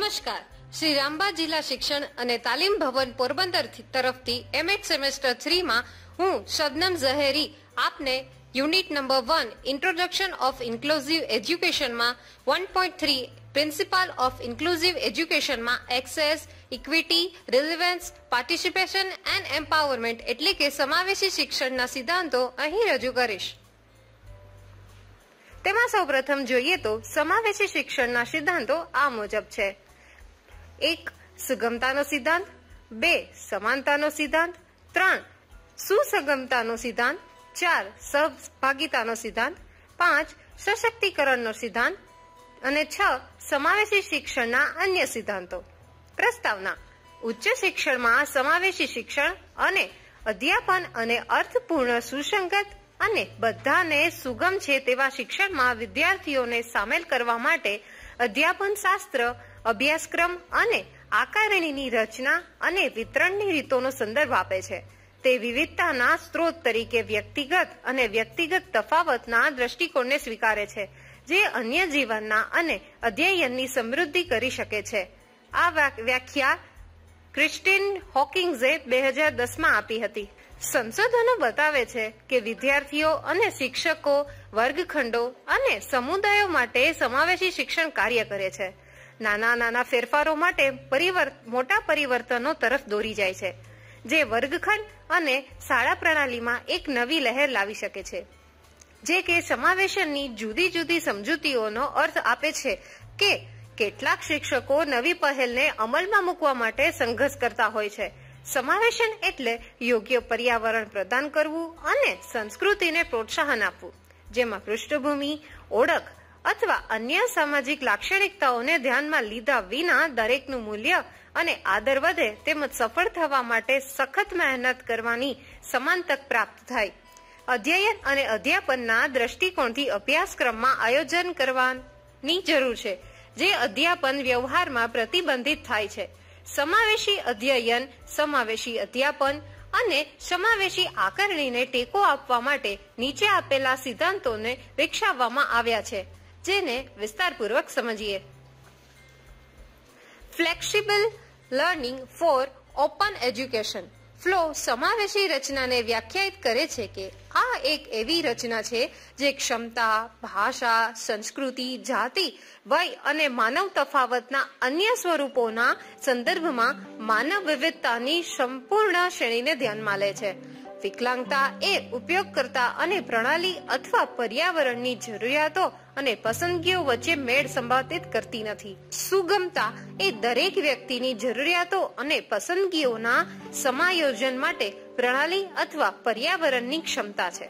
નમસ્કાર. શ્રી રામબા જિલ્લા શિક્ષણ અને તાલીમ ભવન પોરબંદર તરફથી એમએડ સેમેસ્ટર 3 માં હું શબનમ ઝહેરી આપને unit number 1 introduction of inclusive એજ્યુકેશનમાં 1.3 પ્રિન્સિપલ ઓફ ઇન્ક્લુઝિવ એજ્યુકેશનમાં access, equity, relevance, participation and empowerment એટલે કે સમાવેશી શિક્ષણના સિદ્ધાંતો અહીં રજૂ કરીશ. તેમાં સૌપ્રથમ જોઈએ તો સમાવેશી શિક્ષણના સિદ્ધાંતો આ મુજબ છે. 1. સુગમતાનો સિદ્ધાંત. 2. સમાનતાનો સિદ્ધાંત. 3. સુસગમતાનો સિદ્ધાંત. 4. સહભાગિતાનો સિદ્ધાંત. 5. સશક્તિકરણનો સિદ્ધાંત અને 6. સમાવેશી શિક્ષણના અન્ય સિદ્ધાંતો. પ્રસ્તાવના. ઉચ્ચ શિક્ષણમાં સમાવેશી શિક્ષણ અને અધ્યાપન અને અર્થપૂર્ણ, સુસંગત અને બધાને સુગમ છે તેવા શિક્ષણમાં વિદ્યાર્થીઓને સામેલ કરવા માટે અધ્યાપન શાસ્ત્ર, અભ્યાસક્રમ અને આકારણીની રચના અને વિતરણની રીતોનો સંદર્ભ આપે છે. તે વિવિધતાના સ્ત્રોત તરીકે વ્યક્તિગત અને વ્યક્તિગત તફાવતના દ્રષ્ટિકોણને સ્વીકારે છે, જે અન્ય જીવનના અને અધ્યયનની સમૃદ્ધિ કરી શકે છે. આ વ્યાખ્યા ક્રિસ્ટીન હોકિંગ્સે 2010માં આપી હતી. સંશોધનો બતાવે છે કે વિદ્યાર્થીઓ અને શિક્ષકો, વર્ગખંડો અને સમુદાયો માટે સમાવેશી શિક્ષણ કાર્ય કરે છે. નાના નાના ફેરફારો માટે મોટા પરિવર્તનો તરફ દોરી જાય છે, જે વર્ગખંડ અને શાળા પ્રણાલીમાં એક નવી લહેર લાવી શકે છે, જે કે સમાવેશનની જુદી જુદી સમજૂતીઓનો અર્થ આપે છે કે કેટલાક શિક્ષકો નવી પહેલને અમલમાં મૂકવા માટે સંઘર્ષ કરતા હોય છે. સમાવેશન એટલે યોગ્ય પર્યાવરણ પ્રદાન કરવું અને સંસ્કૃતિને પ્રોત્સાહન આપવું, જેમાં પૃષ્ઠભૂમિ, ઓળખ અથવા અન્ય સામાજિક લાક્ષણિકતાઓને ધ્યાનમાં લીધા વિના દરેકનું મૂલ્ય અને આદર વધે તેમજ સફળ થવા માટે સખત મહેનત કરવાની સમાન તક પ્રાપ્ત થાય. અધ્યયન અને અધ્યાપનના દ્રષ્ટિકોણથી અભ્યાસક્રમમાં આયોજન કરવાની જરૂર છે, જે અધ્યાપન વ્યવહારમાં પ્રતિબંધિત થાય છે. સમાવેશી અધ્યયન, સમાવેશી અધ્યાપન અને સમાવેશી આકારણીને ટેકો આપવા માટે નીચે આપેલા સિદ્ધાંતોને વિકસાવવામાં આવ્યા છે, જેને વિસ્તારપૂર્વક સમજીએ. Flexible learning for open education. Flow સમાવેશી રચનાને વ્યાખ્યાયિત કરે છે કે આ એક એવી રચના છે જે ક્ષમતા, ભાષા, સંસ્કૃતિ, જાતિ, વય અને માનવ તફાવતના અન્ય સ્વરૂપોના સંદર્ભમાં માનવ વિવિધતાની સંપૂર્ણ શ્રેણીને ધ્યાનમાં લે છે. વિકલાંગતા એ ઉપયોગકર્તા અને પ્રણાલી અથવા પર્યાવરણની જરૂરિયાતો અને પસંદગીઓ વચ્ચે મેળ સંપાદિત કરતી નથી. સુગમતા એ દરેક વ્યક્તિની જરૂરિયાતો અને પસંદગીઓના સમાયોજન માટે પ્રણાલી અથવા પર્યાવરણની ક્ષમતા છે.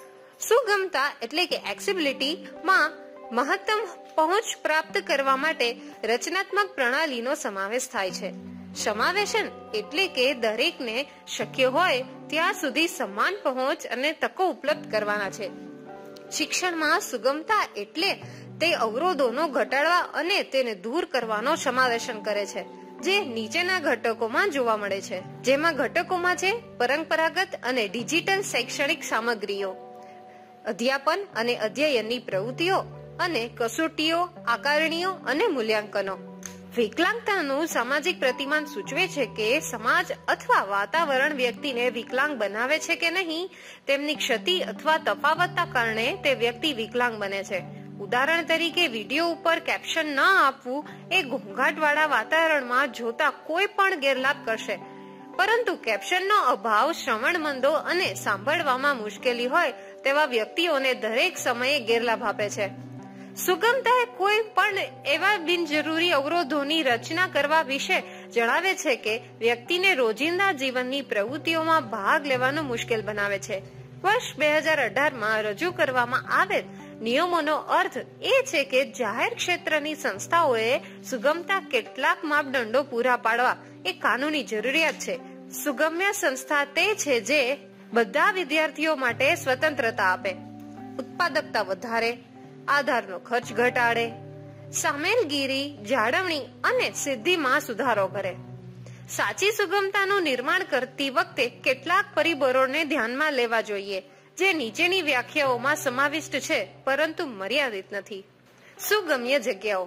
સુગમતા એટલે કે એક્સેસિબિલિટી માં મહત્તમ પહોંચ પ્રાપ્ત કરવા માટે રચનાત્મક પ્રણાલીનો સમાવેશ થાય છે. સમાવેશન એટલે કે દરેકને શક્ય હોય ત્યાં સુધી સમાન પહોંચ અને તકો ઉપલબ્ધ કરવાના છે. શિક્ષણમાં સુગમતા એટલે તે અવરોધોનો ઘટાડવા અને તેને દૂર કરવાનો સમાવેશન કરે છે, જે નીચેના ઘટકોમાં જોવા મળે છે. જેમાં ઘટકોમાં છે પરંપરાગત અને ડિજિટલ શૈક્ષણિક સામગ્રીઓ, અધ્યાપન અને અધ્યયનની પ્રવૃત્તિઓ અને કસોટીઓ, આકારણીઓ અને મૂલ્યાંકનો. વિકલાંગતાનું સામાજિક પ્રતિમાન સૂચવે છે કે સમાજ અથવા વાતાવરણ વ્યક્તિને વિકલાંગ બનાવે છે કે નહીં. તેમની ક્ષતિ અથવા તફાવતના કારણે તે વ્યક્તિ વિકલાંગ બને છે. ઉદાહરણ તરીકે, વિડીયો ઉપર કેપ્શન ન આપવું એ ઘોંઘાટવાળા વાતાવરણમાં જોતા કોઈ પણ ગેરલાભ કરશે, પરંતુ કેપ્શનનો અભાવ શ્રવણમંદો અને સાંભળવામાં મુશ્કેલી હોય તેવા વ્યક્તિઓને દરેક સમયે ગેરલાભ આપે છે. સુગમતા કોઈ પણ એવા બિનજરૂરી અવરોધોની રચના કરવા વિશે જણાવે છે કે વ્યક્તિને રોજિંદા જીવનની પ્રવૃત્તિઓમાં ભાગ લેવાનું મુશ્કેલ બનાવે છે. વર્ષ 2018માં રજૂ કરવામાં આવેલ નિયમોનો અર્થ એ છે કે જાહેર ક્ષેત્રની સંસ્થાઓએ સુગમતા કેટલાક માપદંડો પૂરા પાડવા એ કાનૂની જરૂરિયાત છે. સુગમ્ય સંસ્થા તે છે જે બધા વિદ્યાર્થીઓ માટે સ્વતંત્રતા આપે, ઉત્પાદકતા વધારે, આધારનો ખર્ચ ઘટાડે, સામેલગીરી, જાળવણી અને સિદ્ધિમાં સુધારો કરે. સાચી સુગમતાનું નિર્માણ કરતી વખતે કેટલાક પરિબળોને ધ્યાનમાં લેવા જોઈએ, જે નીચેની વ્યાખ્યાઓમાં સમાવિષ્ટ છે પરંતુ મર્યાદિત નથી. સુગમ્ય જગ્યાઓ.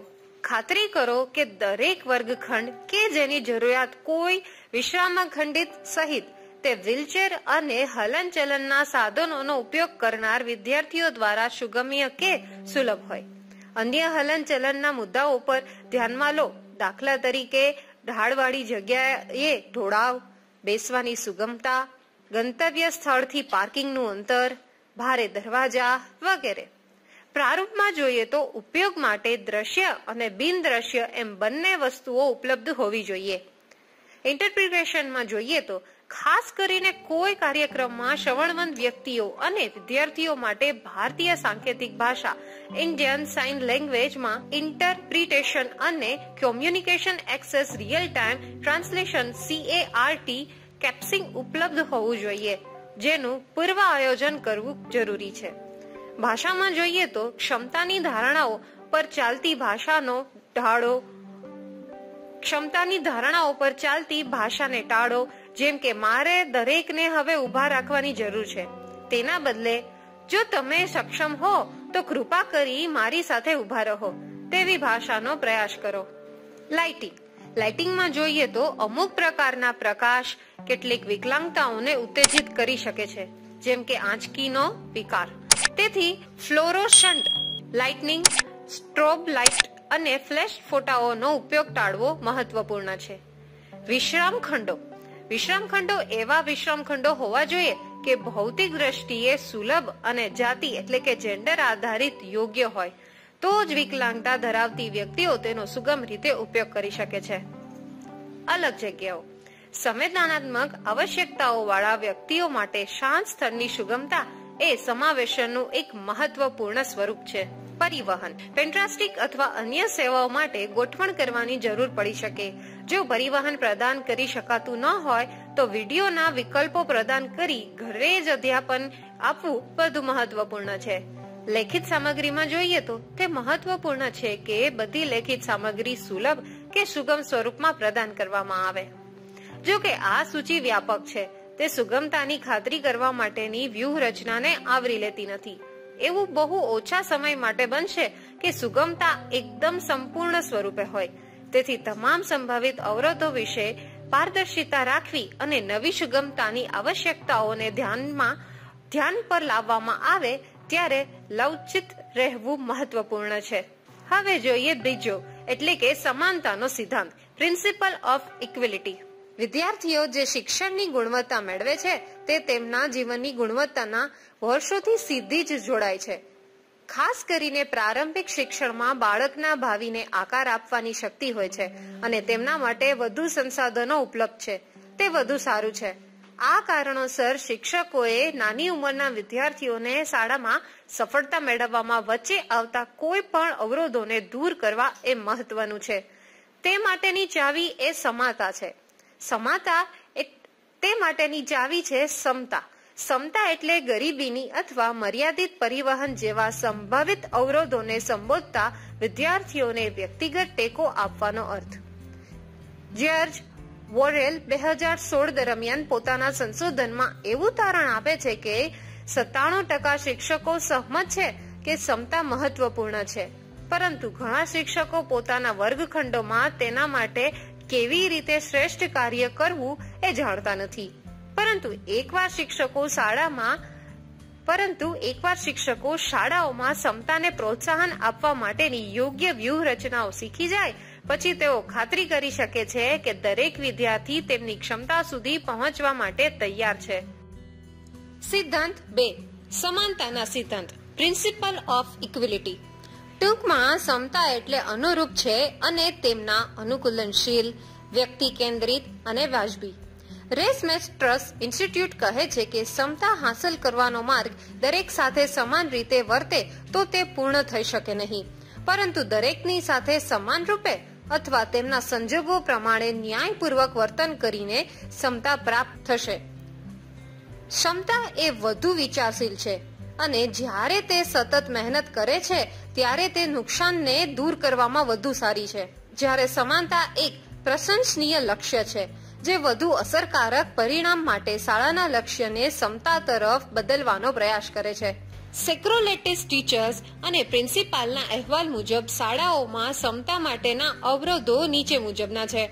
ખાતરી કરો કે દરેક વર્ગખંડ કે જેની જરૂરિયાત કોઈ વિશ્રામખંડિત સહિત તે વ્હીલચેર અને હલનચલનના સાધનોનો ઉપયોગ કરનાર વિદ્યાર્થીઓ દ્વારા સુગમ્ય કે સુલભ હોય. અન્ય હલનચલનના મુદ્દાઓ પર ધ્યાનમાં લો. દાખલા તરીકે ઢાળવાળી જગ્યાએ ઢોળાવ, બેસવાની સુગમતા, ગંતવ્ય સ્થળથી પાર્કિંગનું અંતર, ભારે દરવાજા વગેરે. પ્રારૂપમાં જોઈએ તો ઉપયોગ માટે દ્રશ્ય અને બિન દ્રશ્ય એમ બંને વસ્તુઓ ઉપલબ્ધ હોવી જોઈએ. ઇન્ટરપ્રિટેશનમાં જોઈએ તો ખાસ કરીને કોઈ કાર્યક્રમમાં શ્રવણવંત વ્યક્તિઓ અને વિદ્યાર્થીઓ માટે ભારતીય સાંકેતિક ભાષા ઇન્ડિયન સાઇન લેંગ્વેજમાં ઇન્ટરપ્રિટેશન અને communication access real time translation CART કેપ્સિંગ ઉપલબ્ધ હોવું જોઈએ, જેનું પૂર્વ આયોજન કરવું જરૂરી છે. ભાષામાં જોઈએ તો ક્ષમતાની ધારણાઓ પર ચાલતી ભાષાને ટાળો, જેમ કે મારે દરેકને હવે ઊભા રાખવાની જરૂર છે. તેના બદલે જો તમે સક્ષમ હો તો કૃપા કરી મારી સાથે ઊભા રહો તેવી ભાષાનો પ્રયાસ કરો. લાઇટિંગમાં જોઈએ તો અમુક પ્રકારના પ્રકાશ કેટલીક વિકલાંગતાઓને ઉત્તેજિત કરી શકે છે, જેમ કે આંચકીનો વિકાર. તેથી ફ્લોરોસન્ટ લાઇટનિંગ, સ્ટ્રોબ લાઇટ અને ફ્લેશ ફોટાઓનો ઉપયોગ ટાળવો મહત્વપૂર્ણ છે. વિશ્રામખંડો એવા વિશ્રામખંડો હોવા જોઈએ કે ભૌતિક દ્રષ્ટિએ સુલભ અને જાતિ એટલે કે જેન્ડર આધારિત યોગ્ય હોય, તો જ વિકલાંગતા ધરાવતી વ્યક્તિઓ તેનો સુગમ રીતે ઉપયોગ કરી શકે છે. અલગ જગ્યાઓ. સંવેદનાત્મક આવશ્યકતાઓ વાળા વ્યક્તિઓ માટે શાંત સ્થળની સુગમતા એ સમાવેશનનું એક મહત્વપૂર્ણ સ્વરૂપ છે. પરિવહન. પેન્ટ્રાસ્ટિક અથવા અન્ય સેવાઓ માટે ગોઠવણ કરવાની જરૂર પડી શકે. જો પરિવહન પ્રદાન કરી શકાતું ન હોય તો વિડીયોના વિકલ્પો પ્રદાન કરી ઘરે જ અધ્યાપન આપવું વધુ મહત્વપૂર્ણ છે. લેખિત સામગ્રીમાં જોઈએ તો તે મહત્વપૂર્ણ છે કે બધી લેખિત સામગ્રી સુલભ કે સુગમ સ્વરૂપમાં પ્રદાન કરવામાં આવે. જો કે આ સૂચિ વ્યાપક છે, તે સુગમતાની ખાતરી કરવા માટેની વ્યૂહરચનાને આવરી લેતી નથી. એવું બહુ ઓછા સમય માટે બનશે કે સુગમતા એકદમ સંપૂર્ણ સ્વરૂપે હોય. તેથી તમામ સંભવિત અવરોધો વિશે પારદર્શિતા રાખવી અને નવી સુગમતાની આવશ્યકતાઓને ધ્યાન પર લાવવામાં આવે ત્યારે લવચિત રહેવું મહત્વપૂર્ણ છે. હવે જોઈએ બીજો એટલે કે સમાનતાનો સિદ્ધાંત, પ્રિન્સિપલ ઓફ ઇક્વિલિટી. વિદ્યાર્થીઓ જે શિક્ષણની ગુણવત્તા મેળવે છે તે તેમના જીવનની ગુણવત્તાના વર્ષોથી સીધી જ જોડાય છે. ખાસ કરીને પ્રારંભિક શિક્ષણમાં બાળકના ભાવિને આકાર આપવાની શક્તિ હોય છે અને તેમના માટે વધુ સંસાધનો ઉપલબ્ધ છે, તે વધુ સારું છે. આ કારણોસર શિક્ષકોએ નાની ઉંમરના વિદ્યાર્થીઓને શાળામાં સફળતા મેળવવામાં વચ્ચે આવતા કોઈ પણ અવરોધોને દૂર કરવા એ મહત્વનું છે. તે માટેની ચાવી એ સમાતા છે. તે માટેની ચાવી છે સમતા. સમતા એટલે ગરીબીની અથવા મર્યાદિત પરિવહન જેવા સંભવિત અવરોધોને સંબોધતા વિદ્યાર્થીઓને વ્યક્તિગત ટેકો આપવાનો અર્થ. જ્યોર્જ વોરેલ 2016 દરમિયાન પોતાના સંશોધનમાં એવું તારણ આપે છે કે 97% શિક્ષકો સહમત છે કે સમતા મહત્વપૂર્ણ છે, પરંતુ ઘણા શિક્ષકો પોતાના વર્ગખંડોમાં તેના માટે કેવી રીતે શ્રેષ્ઠ કાર્ય કરવું એ જાણતા નથી. પરંતુ એકવાર શિક્ષકો શાળાઓમાં સમતાને પ્રોત્સાહન આપવા માટેની યોગ્ય વ્યૂહરચનાઓ શીખી જાય પછી તેઓ ખાતરી કરી શકે છે કે દરેક વિદ્યાર્થી તેમની ક્ષમતા સુધી પહોંચવા માટે તૈયાર છે. સિદ્ધાંત 2. સમાનતાના સિદ્ધાંત, પ્રિન્સિપલ ઓફ ઇક્વિલિટી. ટૂંકમાં સમતા એટલે અનુરૂપ છે અને તેમના અનુકૂલનશીલ, વ્યક્તિ કેન્દ્રિત અને વાજબી. રેસમેસ ટ્રસ્ટ ઇન્સ્ટિટ્યૂટ કહે છે કે સમતા હાંસલ કરવાનો માર્ગ દરેક સાથે સમાન રીતે વર્તે તો તે પૂર્ણ થઈ શકે નહીં, પરંતુ દરેકની સાથે સમાન રૂપે અથવા તેમના સંજોગો પ્રમાણે ન્યાયપૂર્વક વર્તન કરીને સમતા પ્રાપ્ત થશે. ક્ષમતા એ વધુ વિચારશીલ છે અને જ્યારે તે સતત મહેનત કરે છે ત્યારે તે નુકસાનને દૂર કરવામાં વધુ સારી છે. જ્યારે સમાનતા એક પ્રશંસનીય લક્ષ્ય છે જે વધુ અસરકારક પરિણામ માટે શાળાના લક્ષ્યને સમતા તરફ બદલવાનો પ્રયાસ કરે છે. સેક્રોલેટિસ ટીચર્સ અને પ્રિન્સિપાલના અહેવાલ મુજબ શાળાઓમાં ક્ષમતા માટેના અવરોધો નીચે મુજબના છે: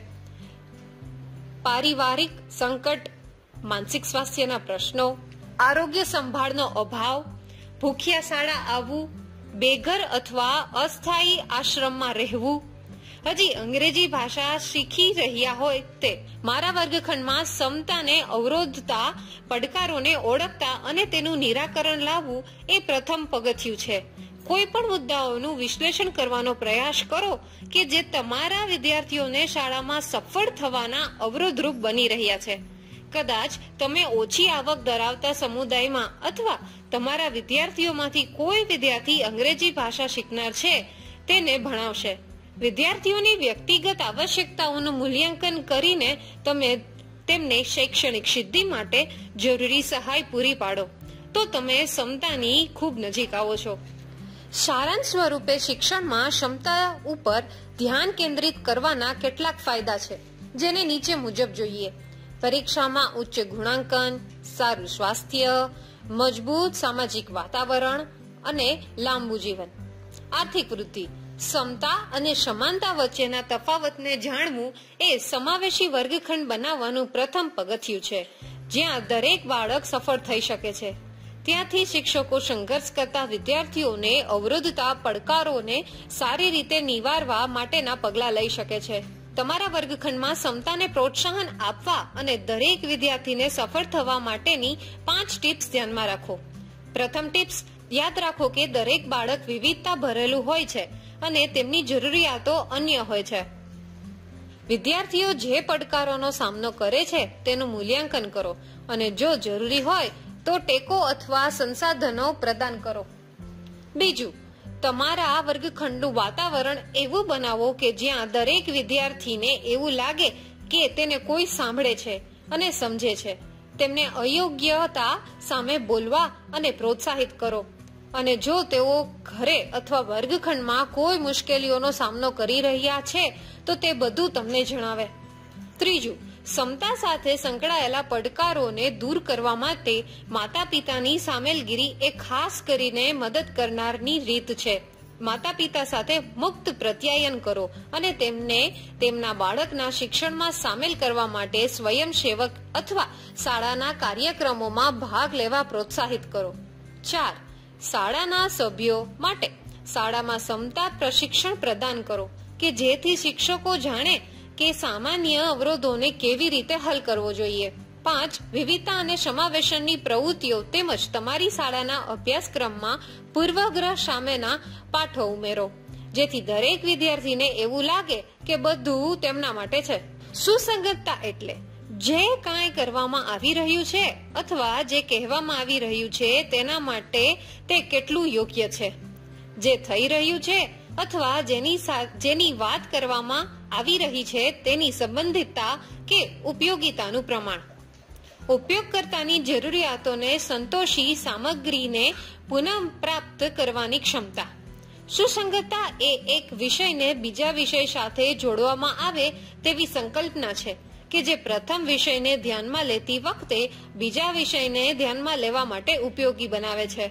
પારિવારિક સંકટ, માનસિક સ્વાસ્થ્યના પ્રશ્નો, આરોગ્ય સંભાળનો અભાવ, ભૂખ્યા શાળા આવવું, બેઘર અથવા અસ્થાયી આશ્રમમાં રહેવું. હજી અંગ્રેજી ભાષા શીખી રહ્યા હોય તે મારા વર્ગખંડમાં ક્ષમતાને અવરોધતા પડકારોને ઓળખતા અને તેનું નિરાકરણ લાવવું એ પ્રથમ પગથિયું છે. કોઈ પણ મુદ્દાઓનું વિશ્લેષણ કરવાનો પ્રયાસ કરો કે જે તમારા વિદ્યાર્થીઓને શાળામાં સફળ થવાના અવરોધરૂપ બની રહ્યા છે. કદાચ તમે ઓછી આવક ધરાવતા સમુદાયમાં અથવા તમારા વિદ્યાર્થીઓમાંથી કોઈ વિદ્યાર્થી અંગ્રેજી ભાષા શીખનાર છે તેને ભણાવશે. વિદ્યાર્થીઓની વ્યક્તિગત આવશ્યકતાઓનું મૂલ્યાંકન કરીને તમે તેમને શૈક્ષણિક સિદ્ધિ માટે જરૂરી સહાય પૂરી પાડો તો તમે ક્ષમતાની ખૂબ નજીક આવો છો. સારાંશ સ્વરૂપે શિક્ષણમાં ક્ષમતા ઉપર ધ્યાન કેન્દ્રિત કરવાના કેટલાક ફાયદા છે, જેને નીચે મુજબ જોઈએ: પરીક્ષામાં ઉચ્ચ ગુણાંકન, સારું સ્વાસ્થ્ય, મજબૂત સામાજિક વાતાવરણ અને લાંબુ જીવન. આર્થિક વૃદ્ધિ. ક્ષમતા અને સમાનતા વચ્ચેના તફાવતને જાણવું એ સમાવેશી વર્ગખંડ બનાવવાનું પ્રથમ પગથિયું છે, જ્યાં દરેક બાળક સફળ થઈ શકે છે. ત્યાંથી શિક્ષકો સંઘર્ષ કરતા વિદ્યાર્થીઓને અવરોધતા પડકારોને સારી રીતે નિવારવા માટેના પગલાં લઈ શકે છે. તમારા વર્ગખંડમાં ક્ષમતાને પ્રોત્સાહન આપવા અને દરેક વિદ્યાર્થીને સફળ થવા માટેની 5 ટિપ્સ ધ્યાનમાં રાખો. પ્રથમ ટિપ્સ: યાદ રાખો કે દરેક બાળક વિવિધતા ભરેલું હોય છે અને તેમની જરૂરિયાતો અન્ય હોય છે. વિદ્યાર્થીઓ જે પડકારોનો સામનો કરે છે તેનું મૂલ્યાંકન કરો અને જો જરૂરી હોય તો ટેકો અથવા સંસાધનો પ્રદાન કરો. બીજું, તમારા વર્ગખંડનું વાતાવરણ એવું બનાવો કે જ્યાં દરેક વિદ્યાર્થીને એવું લાગે કે તેને કોઈ સાંભળે છે અને સમજે છે. તેમને અયોગ્યતા સામે બોલવા અને પ્રોત્સાહિત કરો અને જો તેઓ ઘરે અથવા વર્ગખંડમાં કોઈ મુશ્કેલીઓનો સામનો કરી રહ્યા છે તો તે બધું તમને જણાવે. ત્રીજું, ક્ષમતા સાથે સંકળાયેલા પડકારોને દૂર કરવા માટે માતા પિતાની સામેલગીરી એ ખાસ કરીને મદદ કરનારની રીત છે. માતા પિતા સાથે મુક્ત પ્રત્યાયન કરો અને તેમને તેમના બાળકના શિક્ષણમાં સામેલ કરવા માટે સ્વયંસેવક અથવા શાળાના કાર્યક્રમોમાં ભાગ લેવા પ્રોત્સાહિત કરો. 4. શાળાના સભ્યો માટે શાળામાં ક્ષમતા પ્રશિક્ષણ પ્રદાન કરો કે જેથી શિક્ષકો જાણે કે સામાન્ય અવરોધોને કેવી રીતે હલ કરવો જોઈએ. 5. વિવિધતા અને સમાવેશનની પ્રવૃત્તિઓ તેમજ તમારી શાળાના અભ્યાસક્રમમાં પૂર્વગ્રહ સામેના પાઠો ઉમેરો જેથી દરેક વિદ્યાર્થીને એવું લાગે કે બધું તેમના માટે છે. સુસંગતતા એટલે જે કાંઈ કરવામાં આવી રહ્યું છે અથવા જે કહેવામાં આવી રહ્યું છે તેના માટે તે કેટલું યોગ્ય છે. જે થઈ રહ્યું છે અથવા જેની વાત કરવામાં આવી રહી છે તેની સંબંધિતતા કે ઉપયોગિતાનું પ્રમાણ. ઉપયોગકર્તાની જરૂરિયાતોને સંતોષી સામગ્રીને પુનઃપ્રાપ્ત કરવાની ક્ષમતા. સુસંગતતા એ એક વિષયને બીજા વિષય સાથે જોડવામાં આવે તેવી સંકલ્પના છે કે જે પ્રથમ વિષયને ધ્યાનમાં લેતી વખતે બીજા વિષયને ધ્યાનમાં લેવા માટે ઉપયોગી બનાવે છે.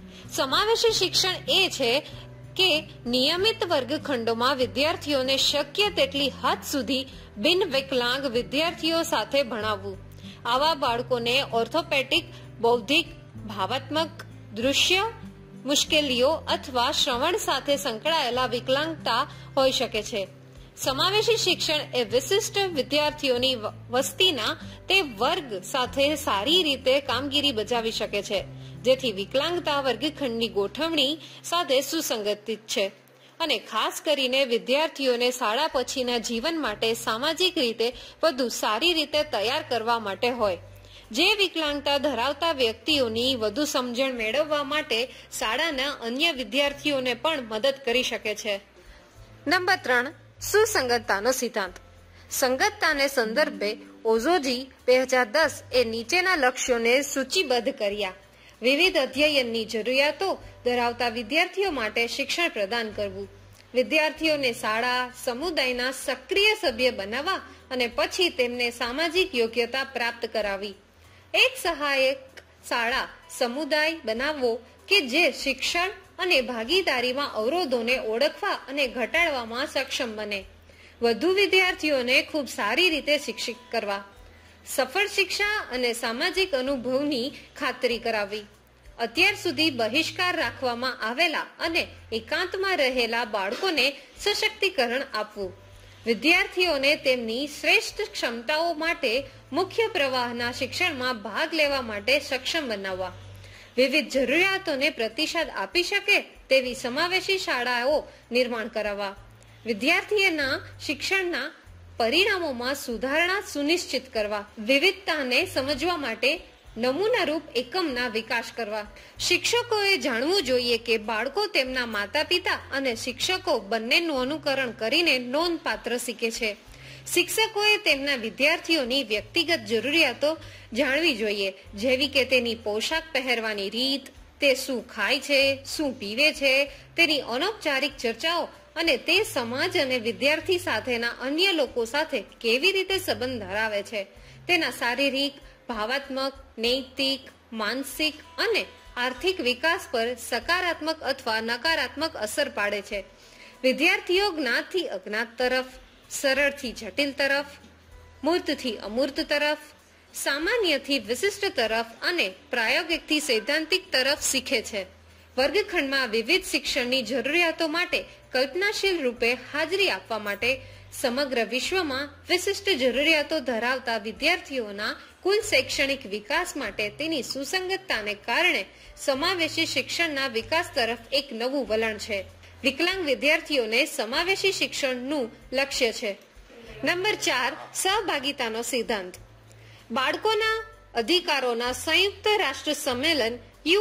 સમાવેશી શિક્ષણ એ છે કે નિયમિત વર્ગખંડોમાં વિદ્યાર્થીઓને શક્ય તેટલી હદ સુધી બિન વિકલાંગ વિદ્યાર્થીઓ સાથે ભણાવવું. આવા બાળકોને ઓર્થોપેડિક, બૌદ્ધિક, ભાવાત્મક, દૃશ્ય મુશ્કેલીઓ અથવા શ્રવણ સાથે સંકળાયેલા વિકલાંગતા હોઈ શકે છે. સમાવેશી શિક્ષણ એ વિશિષ્ટ વિદ્યાર્થીઓની વસ્તીના તે વર્ગ સાથે સારી રીતે કામગીરી બજાવી શકે છે જેથી વિકલાંગતા વર્ગખંડની ગોઠવણી સાથે સુસંગત છે અને ખાસ કરીને વિદ્યાર્થીઓને શાળા પછીના જીવન માટે સામાજિક રીતે વધુ સારી રીતે તૈયાર કરવા માટે હોય. જે વિકલાંગતા ધરાવતા વ્યક્તિઓની વધુ સમજણ મેળવવા માટે શાળાના અન્ય વિદ્યાર્થીઓને પણ મદદ કરી શકે છે. નંબર 3, સુસંગતતાનો સિદ્ધાંત. સંગતતાને સંદર્ભે ઓઝોજી 2010 એ નીચેના લક્ષ્યોને સૂચિબદ્ધ કર્યા. વિવિધ અધ્યયનની જરૂરિયાતો ધરાવતા વિદ્યાર્થીઓ માટે શિક્ષણ પ્રદાન કરવું, વિદ્યાર્થીઓને શાળા સમુદાયના સક્રિય સભ્ય બનાવવા અને પછી તેમને સામાજિક યોગ્યતા પ્રાપ્ત કરાવવી, એક સહાયક શાળા સમુદાય બનાવવો કે જે શિક્ષણ અને ભાગીદારીમાં અવરોધોને ઓળખવા અને ઘટાડવામાં સક્ષમ બને. વધુ વિદ્યાર્થીઓને ખૂબ સારી રીતે શિક્ષિત કરવા. સફળ શિક્ષા અને સામાજિક અનુભવની ખાતરી કરાવવી. અત્યાર સુધી બહિષ્કાર રાખવામાં આવેલા અને એકાંતમાં રહેલા બાળકોને સશક્તિકરણ આપવું. વિદ્યાર્થીઓને તેમની શ્રેષ્ઠ ક્ષમતાઓ માટે મુખ્ય પ્રવાહના શિક્ષણમાં ભાગ લેવા માટે સક્ષમ બનાવવા. વિવિધ જરૂરિયાતોને પ્રતિસાદ આપી શકે તેવી સમાવેશી શાળાઓ નિર્માણ કરાવવા. વિદ્યાર્થીઓના શિક્ષણના પરિણામોમાં સુધારણા સુનિશ્ચિત કરવા. વિવિધતાને સમજવા માટે નમૂનારૂપ એકમના વિકાસ કરવા. શિક્ષકોએ જાણવું જોઈએ કે બાળકો તેમના માતા પિતા અને શિક્ષકો બંનેનું અનુકરણ કરીને નોંધપાત્ર શીખે છે. શિક્ષકોએ તેમના વિદ્યાર્થીઓની વ્યક્તિગત જરૂરિયાતો જાણવી જોઈએ, જેવી કે તેની પોશાક પહેરવાની રીત, તે શું ખાય છે, શું પીવે છે, તેની અનૌપચારિક ચર્ચાઓ અને તે સમાજ અને વિદ્યાર્થી સાથેના અન્ય લોકો સાથે કેવી રીતે સંબંધ ધરાવે છે. તેના શારીરિક, ભાવાત્મક, નૈતિક, માનસિક અને આર્થિક વિકાસ પર સકારાત્મક અથવા નકારાત્મક અસર પાડે છે. વિદ્યાર્થીઓ જ્ઞાતથી અજ્ઞાત તરફ, સરળથી જટિલ તરફ, મૂર્તથી અમૂર્ત તરફ, સામાન્યથી વિશિષ્ટ તરફ અને પ્રાયોગિકથી સૈદ્ધાંતિક તરફ શીખે છે. વર્ગખંડમાં વિવિધ શિક્ષણની જરૂરિયાતો માટે કલ્પનાશીલ રૂપે હાજરી આપવા માટે સમગ્ર વિશ્વમાં વિશિષ્ટ જરૂરિયાતો ધરાવતા વિદ્યાર્થીઓના કુલ શૈક્ષણિક વિકાસ માટે તેની સુસંગતતાને કારણે સમાવેશી શિક્ષણના વિકાસ તરફ એક નવું વલણ છે. વિકલાંગ વિદ્યાર્થીઓને સમાવેશી શિક્ષણનું લક્ષ્ય છે. નંબર 4, સહભાગિતાનો સિદ્ધાંત. બાળકોના અધિકારોના સંયુક્ત રાષ્ટ્ર સંમેલન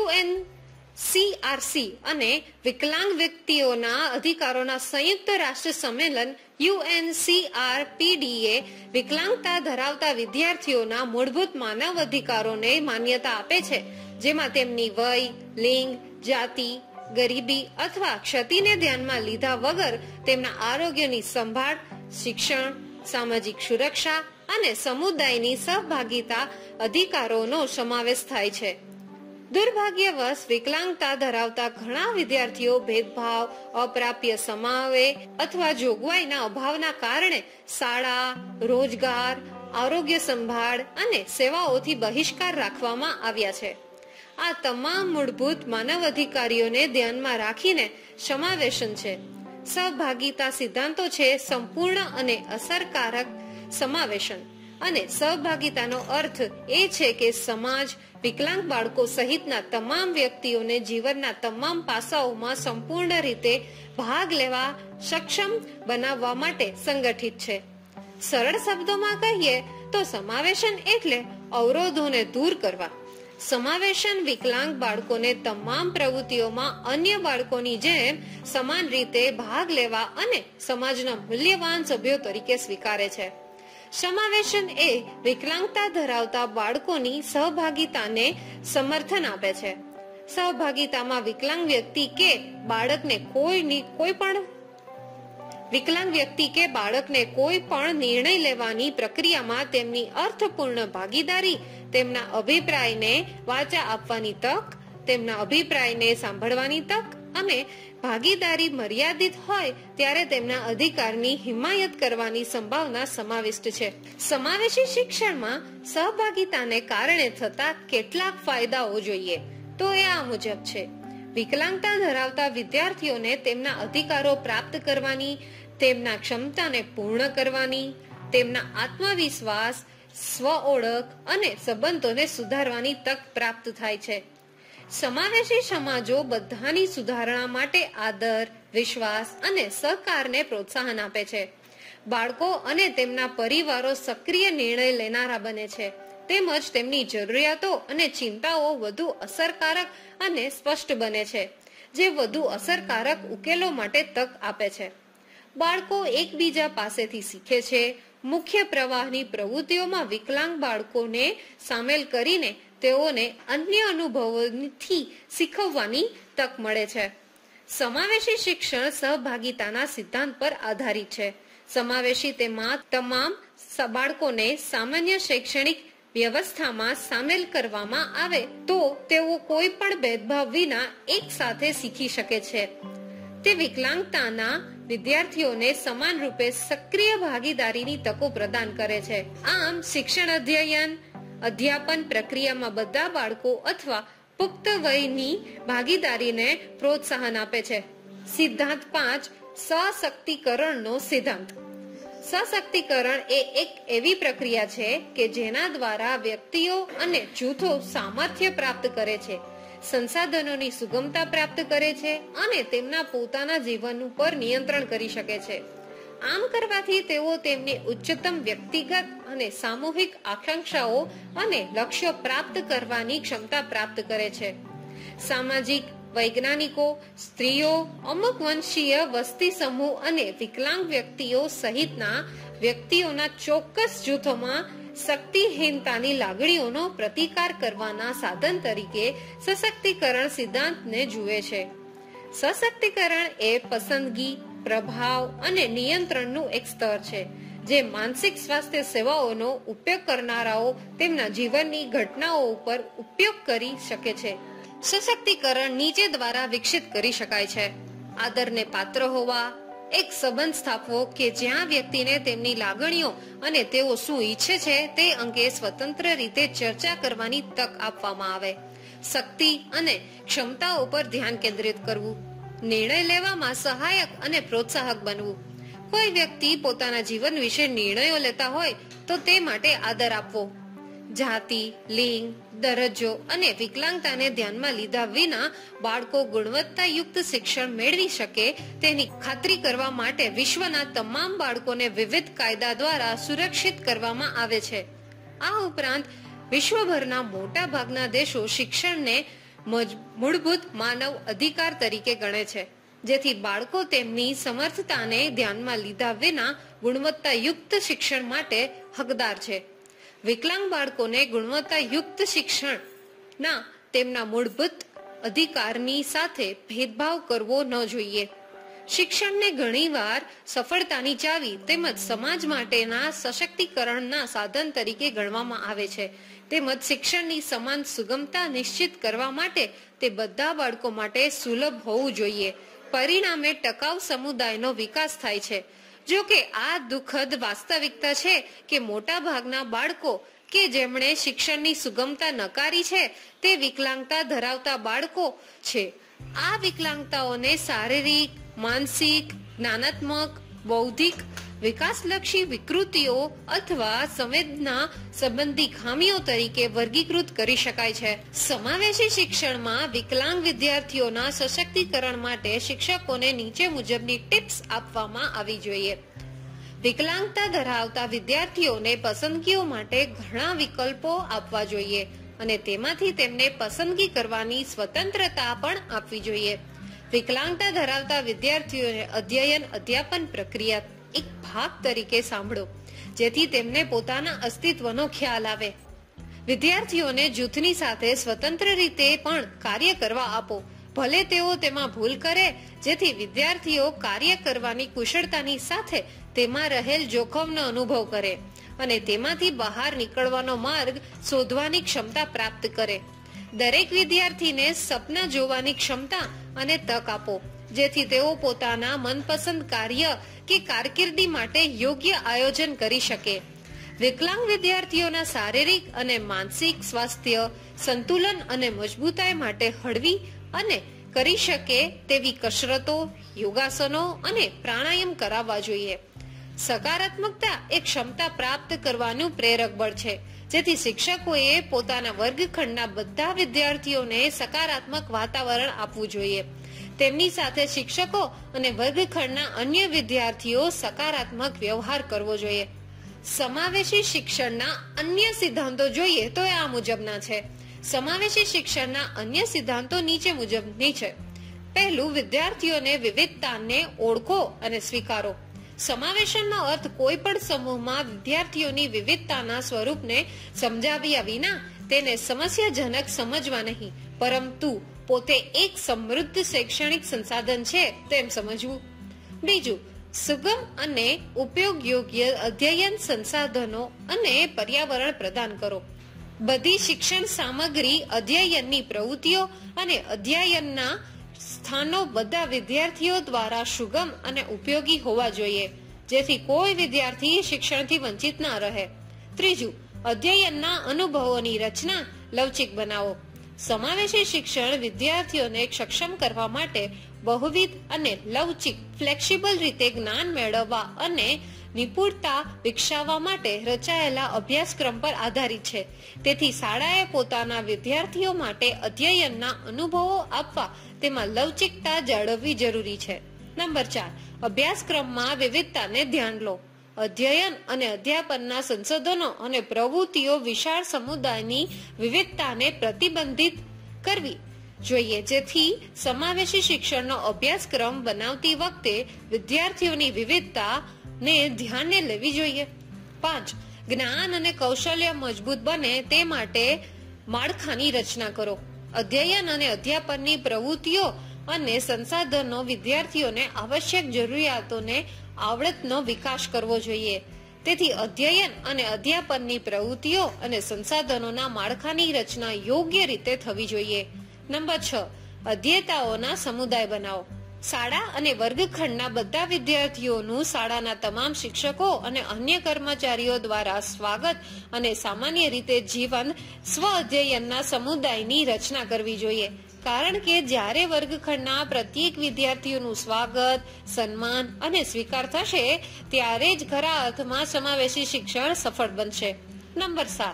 UNCRC અને વિકલાંગ વ્યક્તિઓના અધિકારોના સંયુક્ત રાષ્ટ્ર સંમેલન UNCRPDએ વિકલાંગતા ધરાવતા વિદ્યાર્થીઓના મૂળભૂત માનવ અધિકારોને માન્યતા આપે છે, જેમાં તેમની વય, લિંગ, જાતિ, ગરીબી અથવા ક્ષતિને ધ્યાનમાં લીધા વગર તેમના આરોગ્યની સંભાળ, શિક્ષણ, સામાજિક સુરક્ષા અને સમુદાયની સહભાગિતા અધિકારોનો સમાવેશ થાય છે. દુર્ભાગ્યવશ વિકલાંગતા ધરાવતા ઘણા વિદ્યાર્થીઓ ભેદભાવ, અપ્રાપ્ય સમાવે અથવા જોગવાઈના અભાવના કારણે શાળા, રોજગાર, આરોગ્ય સંભાળ અને સેવાઓથી બહિષ્કાર રાખવામાં આવ્યા છે. આ તમામ મૂળભૂત માનવ અધિકારીઓને ધ્યાનમાં રાખીને સમાવેશન છે. સહભાગિતા સિદ્ધાંતો છે સંપૂર્ણ અને અસરકારક સમાવેશન, અને સહભાગિતાનો અર્થ એ છે કે સમાજ વિકલાંગ બાળકો સહિતના તમામ વ્યક્તિઓને જીવનના તમામ પાસાઓમાં સંપૂર્ણ રીતે ભાગ લેવા સક્ષમ બનાવવા માટે સંગઠિત છે. સરળ શબ્દોમાં કહીએ તો સમાવેશન એટલે અવરોધોને દૂર કરવા. સમાવેશન વિકલાંગ બાળકોને તમામ પ્રવૃત્તિઓમાં અન્ય બાળકોની જેમ સમાન રીતે ભાગ લેવા અને સમાજના મૂલ્યવાન સભ્યો તરીકે સ્વીકારે છે. સમાવેશન એ વિકલાંગતા ધરાવતા બાળકોની સહભાગિતાને સમર્થન આપે છે. સહભાગિતામાં વિકલાંગ વ્યક્તિ કે બાળકને કોઈ પણ નિર્ણય લેવાની પ્રક્રિયામાં તેમની અર્થપૂર્ણ ભાગીદારી, તેમના અભિપ્રાયને વાચા આપવાની તક, તેમના અભિપ્રાયને સાંભળવાની તક અને ભાગીદારી મર્યાદિત હોય ત્યારે તેમના અધિકારની હિમાયત કરવાની સંભાવના સમાવિષ્ટ છે. સમાવેશી શિક્ષણમાં સહભાગિતાને કારણે થતા કેટલાક ફાયદાઓ જોઈએ તો એ આ મુજબ છે. વિકલાંગતા ધરાવતા વિદ્યાર્થીઓને તેમના અધિકારો પ્રાપ્ત કરવાની, તેમના ક્ષમતાને પૂર્ણ કરવાની, તેમના આત્મવિશ્વાસ, સ્વ ઓળખ અને સંબંધોને સુધારવાની તક પ્રાપ્ત થાય છે. સમાવેશી સમાજો બધાની સુધારણા માટે આદર, વિશ્વાસ અને સહકારને પ્રોત્સાહન આપે છે. બાળકો અને તેમના પરિવારો સક્રિય નિર્ણય લેનારા બને છે, તેમજ તેમની જરૂરિયાતો અને ચિંતાઓ વધુ અસરકારક અને સ્પષ્ટ બને છે, જે વધુ અસરકારક ઉકેલો માટે તક આપે છે. બાળકો એકબીજા પાસેથી શીખે છે. મુખ્ય પ્રવાહની પ્રવૃત્તિઓમાં વિકલાંગ બાળકોને સામેલ કરીને તેઓને અન્ય અનુભવોથી શીખવવાની તક મળે છે. સમાવેશી શિક્ષણ સહભાગિતાના સિદ્ધાંત પર આધારિત છે. સમાવેશી તેમાં તમામ બાળકોને સામાન્ય શૈક્ષણિક વ્યવસ્થામાં સામેલ કરવામાં આવે તો તેઓ કોઈ પણ ભેદભાવ વિના એક સાથે શીખી શકે છે. તે વિકલાંગતાના વિદ્યાર્થીઓને સમાન રૂપે સક્રિય ભાગીદારીની તકો પ્રદાન કરે છે. આમ શિક્ષણ અધ્યાપન પ્રક્રિયામાં બધા બાળકો અથવા પુખ્ત વયની ભાગીદારીને પ્રોત્સાહન આપે છે. સિદ્ધાંત 5 સશક્તિકરણનો સિદ્ધાંત. સશક્તિકરણ એ એક એવી પ્રક્રિયા છે કે જેના દ્વારા વ્યક્તિઓ અને જૂથો સામર્થ્ય પ્રાપ્ત કરે છે, સંસાધનોની સુગમતા પ્રાપ્ત કરે છે અને તેમના પોતાના જીવન ઉપર નિયંત્રણ કરી શકે છે. આમ કરવાથી તેઓ તેમની ઉચ્ચતમ વ્યક્તિગત અને સામૂહિક આકાંક્ષાઓ અને લક્ષ્યો પ્રાપ્ત કરવાની ક્ષમતા પ્રાપ્ત કરે છે. સામાજિક, વૈજ્ઞાનિકો, સ્ત્રીઓ, અમુક વંશીય વસ્તી સમૂહ અને વિકલાંગ વ્યક્તિઓ સહિતના વ્યક્તિઓના ચોક્કસ જૂથોમાં શક્તિહીનતાની લાગણીઓનો પ્રતિકાર કરવાના સાધન તરીકે સશક્તિકરણ સિદ્ધાંતને જુએ છે. સશક્તિકરણ એ પસંદગી, પ્રભાવ અને નિયંત્રણનું એક સ્તર છે જે માનસિક સ્વાસ્થ્ય સેવાઓનો ઉપયોગ કરનારાઓ તેમના જીવનની ઘટનાઓ ઉપર ઉપયોગ કરી શકે છે. સશક્તિકરણ નીચે દ્વારા વિકસિત કરી શકાય છે. આદરને પાત્ર હોવા, એક સંબંધ સ્થાપવો કે જ્યાં વ્યક્તિને તેમની લાગણીઓ અને તેઓ શું ઈચ્છે છે તે અંગે સ્વતંત્ર રીતે ચર્ચા કરવાની તક આપવામાં આવે. શક્તિ અને ક્ષમતાઓ પર ધ્યાન કેન્દ્રિત કરવું. નિર્ણય લેવામાં સહાયક અને પ્રોત્સાહક બનવું. કોઈ વ્યક્તિ પોતાના જીવન વિશે નિર્ણયો લેતા હોય તો તે માટે આદર આપવો. જાતિ, લિંગ, દરજ્જો અને વિકલાંગતાને ધ્યાનમાં લીધા વિના બાળકો ગુણવત્તાયુક્ત શિક્ષણ મેળવી શકે તેની ખાતરી કરવા માટે વિશ્વના તમામ બાળકોને વિવિધ કાયદા દ્વારા સુરક્ષિત કરવામાં આવે છે. આ ઉપરાંત વિશ્વભરના મોટા ભાગના દેશો શિક્ષણને મૂળભૂત માનવ અધિકાર તરીકે ગણે છે, જેથી બાળકો તેમની સમર્થતાને ધ્યાનમાં લીધા વિના ગુણવત્તાયુક્ત શિક્ષણ માટે હકદાર છે. વિકલાંગ બાળકોને ગુણવત્તાયુક્ત શિક્ષણના તેમના મૂળભૂત અધિકારની સાથે ભેદભાવ કરવો ન જોઈએ. શિક્ષણને ઘણીવાર સફળતાની ચાવી તેમજ સમાજ માટેના સશક્તિકરણના સાધન તરીકે ગણવામાં આવે છે. તેમજ શિક્ષણની સમાન સુગમતા નિશ્ચિત કરવા માટે તે બધા બાળકો માટે સુલભ હોવું જોઈએ. પરિણામે ટકાઉ સમુદાયનો વિકાસ થાય છે. જો કે આ દુઃખદ વાસ્તવિકતા છે કે મોટા ભાગના બાળકો કે જેમણે શિક્ષણની સુગમતા નકારી છે તે વિકલાંગતા ધરાવતા બાળકો છે. આ વિકલાંગતાઓને શારીરિક, માનસિક, જ્ઞાનાત્મક, બૌદ્ધિક, વિકાસલક્ષી વિકૃતિઓ અથવા સંવેદના સંબંધી ખામીઓ તરીકે વર્ગીકૃત કરી શકાય છે. સમાવેશી શિક્ષણમાં વિકલાંગ વિદ્યાર્થીઓના સશક્તિકરણ માટે શિક્ષકોને નીચે મુજબની ટિપ્સ આપવામાં આવી જોઈએ. વિકલાંગતા ધરાવતા વિદ્યાર્થીઓને પસંદગીઓ માટે ઘણા વિકલ્પો આપવા જોઈએ અને તેમાંથી તેમને પસંદગી કરવાની સ્વતંત્રતા પણ આપવી જોઈએ. વિકલાંગતા ધરાવતા વિદ્યાર્થીઓને અધ્યાપન પ્રક્રિયા એક ભાગ તરીકે સાંભળો, જેથી તેમને પોતાના અસ્તિત્વનો ખ્યાલ આવે. વિદ્યાર્થીઓને જૂથની સાથે સ્વતંત્ર રીતે પણ કાર્ય કરવા આપો, ભલે તેઓ તેમાં ભૂલ કરે, જેથી વિદ્યાર્થીઓ કાર્ય કરવાની કુશળતાની સાથે તેમાં રહેલ જોખમનો અનુભવ કરે અને તેમાંથી બહાર નીકળવાનો માર્ગ શોધવાની ક્ષમતા પ્રાપ્ત કરે. દરેક વિદ્યાર્થીને સપના જોવાની ક્ષમતા અને તક આપો, જેથી તેઓ પોતાના મનપસંદ કાર્ય કે કારકિર્દી માટે યોગ્ય આયોજન કરી શકે. વિકલાંગ વિદ્યાર્થીઓના શારીરિક અને માનસિક સ્વાસ્થ્ય, સંતુલન અને મજબૂતાઈ માટે હળવી અને કરી શકે તેવી કસરતો, યોગાસનો અને પ્રાણાયામ કરાવવા જોઈએ. સકારાત્મકતા એ ક્ષમતા પ્રાપ્ત કરવાનું પ્રેરક બળ છે, જેથી શિક્ષકોએ પોતાના વર્ગખંડના બધા વિદ્યાર્થીઓને સકારાત્મક વાતાવરણ આપવું જોઈએ. તેમની સાથે શિક્ષકો અને વર્ગખંડના અન્ય વિદ્યાર્થીઓ સકારાત્મક વ્યવહાર કરવો જોઈએ. સમાવેશી શિક્ષણના અન્ય સિદ્ધાંતો જોઈએ તો આ મુજબના છે. સમાવેશી શિક્ષણના અન્ય સિદ્ધાંતો નીચે મુજબની છે. પહેલું, વિદ્યાર્થીઓને વિવિધતાને ઓળખો અને સ્વીકારો. સમાવેશનનો અર્થ કોઈ પણ સમૂહમાં વિદ્યાર્થીઓની વિવિધતાના સ્વરૂપને સમજાવ્યા વિના તેને સમસ્યાજનક સમજવા નહીં, પરંતુ પોતે એક સમૃદ્ધ શૈક્ષણિક સંસાધન છે તેમ સમજવું. બીજું, સુગમ અને ઉપયોગ યોગ્ય અધ્યયન સંસાધનો અને પર્યાવરણ પ્રદાન કરો. બધી શિક્ષણ સામગ્રી, અધ્યયનની પ્રવૃત્તિઓ અને અધ્યયનના સ્થાનો બધા વિદ્યાર્થીઓ દ્વારા સુગમ અને ઉપયોગી હોવા જોઈએ, જેથી કોઈ વિદ્યાર્થી શિક્ષણથી વંચિત ન રહે. ત્રીજું, અધ્યયનના અનુભવોની રચના લવચિક બનાવો. સમાવેશી શિક્ષણ વિદ્યાર્થીઓને સક્ષમ કરવા માટે બહુવિધ અને લવચિક ફ્લેક્સિબલ રીતે જ્ઞાન મેળવવા અને નિપુણતા વિકસાવવા માટે રચાયેલા અભ્યાસક્રમ પર આધારિત છે. તેથી શાળાએ પોતાના વિદ્યાર્થીઓ માટે અધ્યયનના અનુભવો આપવા તેમાં લવચિકતા જાળવવી જરૂરી છે. નંબર 4, અભ્યાસક્રમમાં વિવિધતાને ધ્યાન લો. અધ્યયન અને અધ્યાપનના સંશોધનો અને પ્રવૃત્તિઓ વિશાળ સમુદાયની વિવિધતાને પ્રતિબંધિત કરવી જોઈએ, જેથી સમાવેશી શિક્ષણનો અભ્યાસક્રમ બનાવતી વખતે વિદ્યાર્થીઓની વિવિધતાને ધ્યાને લેવી જોઈએ. 5, જ્ઞાન અને કૌશલ્ય મજબૂત બને તે માટે માળખાની રચના કરો. અધ્યયન અને અધ્યાપનની પ્રવૃત્તિઓ અને સંસાધનો વિદ્યાર્થીઓને આવશ્યક જરૂરિયાતોને આવડતનો વિકાસ કરવો જોઈએ. તેથી અધ્યયન અને અધ્યાપનની પ્રવૃત્તિઓ અને સંસાધનોના માળખાની રચના યોગ્ય રીતે થવી જોઈએ. નંબર 6, અધ્યેતાઓના સમુદાય બનાવો. શાળા અને વર્ગખંડના બધા વિદ્યાર્થીઓનું શાળાના તમામ શિક્ષકો અને અન્ય કર્મચારીઓ દ્વારા સ્વાગત અને સામાન્ય રીતે જીવંત સ્વ અધ્યયનના સમુદાયની રચના કરવી જોઈએ. કારણ કે જ્યારે વર્ગખંડના પ્રત્યેક વિદ્યાર્થીઓનું સ્વાગત, સન્માન અને સ્વીકાર થશે ત્યારે જ ખરા અર્થમાં સમાવેશી શિક્ષણ સફળ બનશે. નંબર 7,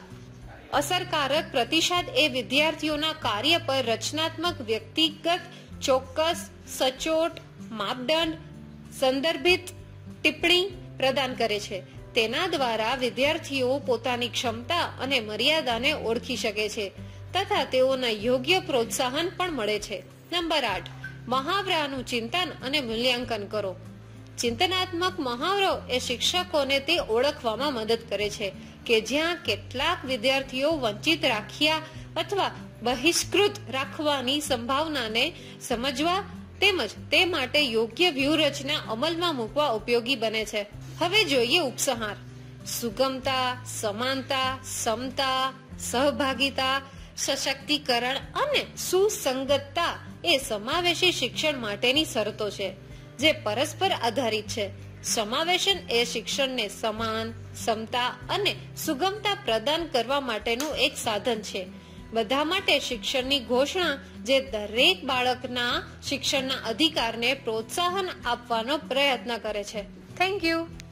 અસરકારક પ્રતિસાદ એ વિદ્યાર્થીઓના કાર્ય પર રચનાત્મક, વ્યક્તિગત, ચોક્કસ, સચોટ, માપદંડ, સંદર્ભિત ટિપ્પણી પ્રદાન કરે છે. તેના દ્વારા વિદ્યાર્થીઓ પોતાની ક્ષમતા અને મર્યાદાને ઓળખી શકે છે તથા તેઓને યોગ્ય પ્રોત્સાહન પણ મળે છે. નંબર 8, મહાવરાનું ચિંતન અને મૂલ્યાંકન કરો. ચિંતનાત્મક મહાવરો એ શિક્ષકોને તે ઓળખવામાં મદદ કરે છે કે જ્યાં કેટલાક વિદ્યાર્થીઓ વંચિત રાખ્યા અથવા બહિષ્કૃત રાખવાની સંભાવનાને સમજવા તેમજ તે માટે યોગ્ય વ્યૂહરચના અમલમાં મૂકવા ઉપયોગી બને છે. હવે જોઈએ ઉપસંહાર. સુગમતા, સમાનતા, સમતા, સહભાગિતા, સશક્તિકરણ અને સુસંગતતા એ સમાવેશી શિક્ષણ માટેની શરતો છે જે પરસ્પર આધારિત છે. સમાવેશન એ શિક્ષણને સમાન, સમતા અને સુગમતા પ્રદાન કરવા માટેનું એક સાધન છે. બધા માટે શિક્ષણની ઘોષણા જે દરેક બાળકના શિક્ષણના અધિકારને પ્રોત્સાહન આપવાનો પ્રયત્ન કરે છે. Thank you.